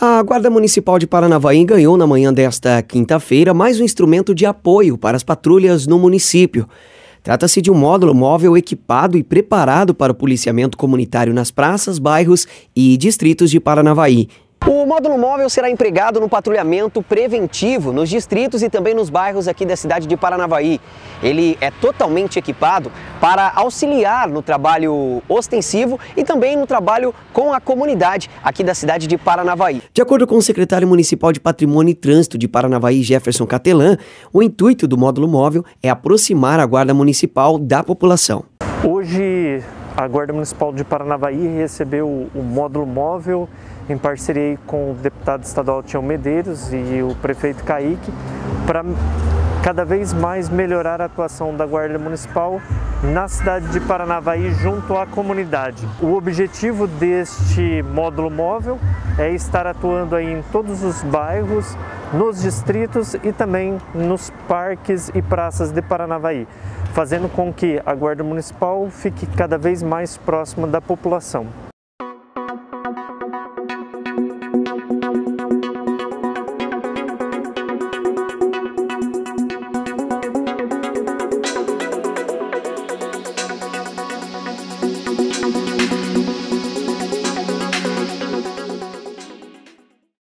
A Guarda Municipal de Paranavaí ganhou na manhã desta quinta-feira mais um instrumento de apoio para as patrulhas no município. Trata-se de um módulo móvel equipado e preparado para o policiamento comunitário nas praças, bairros e distritos de Paranavaí. O módulo móvel será empregado no patrulhamento preventivo nos distritos e também nos bairros aqui da cidade de Paranavaí. Ele é totalmente equipado para auxiliar no trabalho ostensivo e também no trabalho com a comunidade aqui da cidade de Paranavaí. De acordo com o secretário municipal de Patrimônio e Trânsito de Paranavaí, Jefferson Catelan, o intuito do módulo móvel é aproximar a Guarda Municipal da população. Hoje, a Guarda Municipal de Paranavaí recebeu o módulo móvel em parceria com o deputado estadual Tião Medeiros e o prefeito Kaique, para cada vez mais melhorar a atuação da Guarda Municipal na cidade de Paranavaí junto à comunidade. O objetivo deste módulo móvel é estar atuando aí em todos os bairros, nos distritos e também nos parques e praças de Paranavaí, fazendo com que a Guarda Municipal fique cada vez mais próxima da população.